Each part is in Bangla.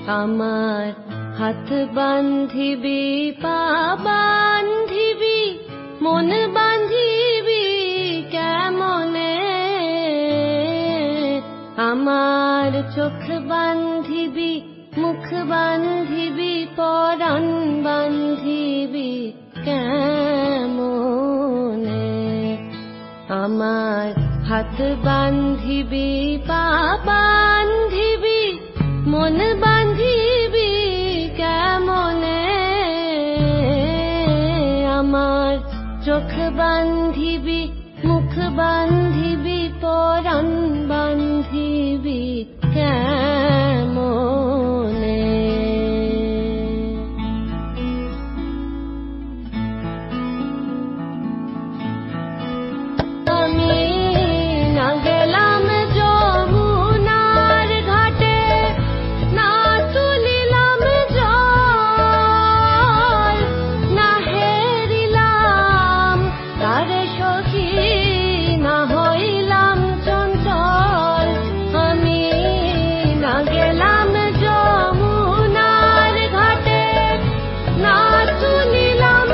আমার হাত বান্ধিবি পা বান্ধিবি মন বান্ধিবি কেমনে আমার চোখ বান্ধিবি মুখ বান্ধিবি পরাণ বান্ধিবি কেমনে আমার হাত বান্ধিবি পা বান্ধিবি মন বান্ধিবি কেমনে আমার চোখ বান্ধিবি মুখ বান্ধিবি পরাণ বান্ধিবি কেমনে আমি না গেলাম যমুনার ঘাটে না তুলিলাম জল না হেরিলাম তারে সখী না হইলাম চঞ্চল আমি না গেলাম যমুনার ঘাটে না তুলিলাম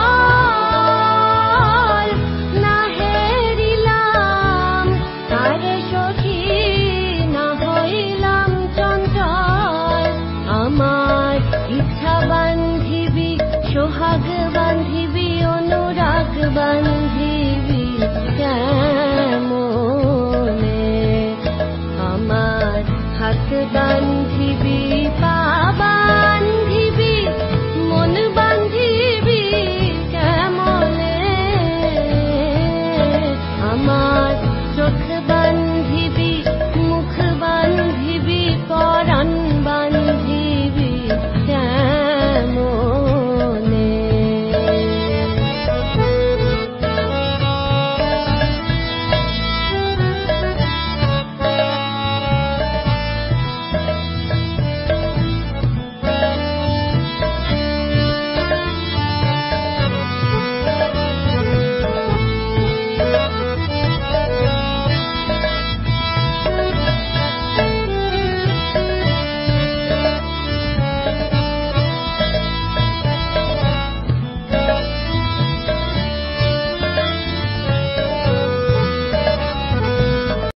জল না হেরিলাম তারে সখী না হইলাম চঞ্চল আমার ইচ্ছা বান্ধিবি সোহাগ বান্ধিবি অনুরাগ বান্ধিবি কেমনে আমার হাত বান্ধিবি পা বান্ধিবি মন বান্ধিবি কেমনে আমার চোখ